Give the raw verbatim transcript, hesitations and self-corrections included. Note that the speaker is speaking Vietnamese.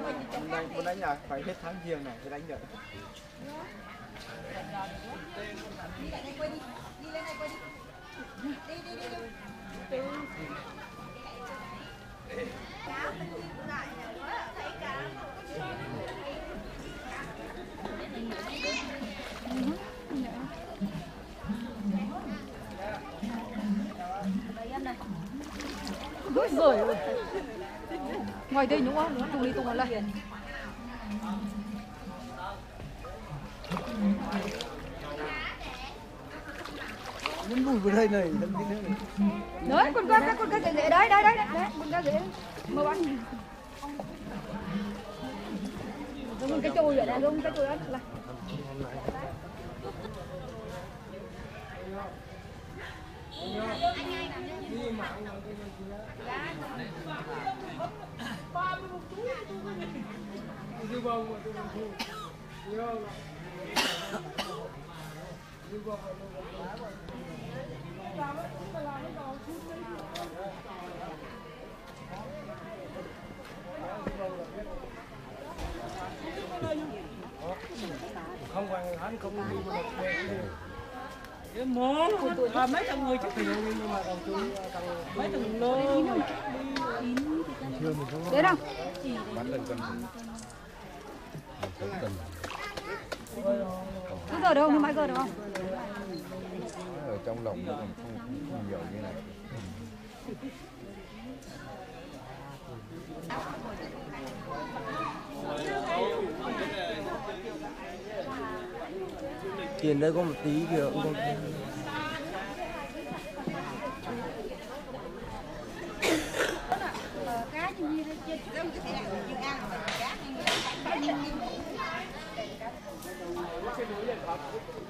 đánh muốn đánh nhà phải hết tháng giêng này mới đánh được. Đi lại này quay đi, đi lên này quay đi. Đi đi đi đi. Cá mình đi lại nhà thấy cá. Ôi giời ơi. Ngoài đây đúng không? Tung đi tung nó lại. Muốn lùi vào đây này, đâm đi nữa. Đấy, con cá con cá dễ đấy, đấy đấy đấy, con cá dễ. Mơ bắn. Dùng cái chùi vậy nè, dùng cái chùi đó lại. Không phải hắn không đi một cái món mà mấy thằng người chụp hình nhưng mà thằng chú mấy thằng lô Đấy đâu? Bán lần cân. Cân. Cứ giờ được không? Mãi giờ được không? Ở trong lồng nó còn không, không, không nhiều như này. Tiền đây có một tí kìa cũng không. Cá như thế kia. Cái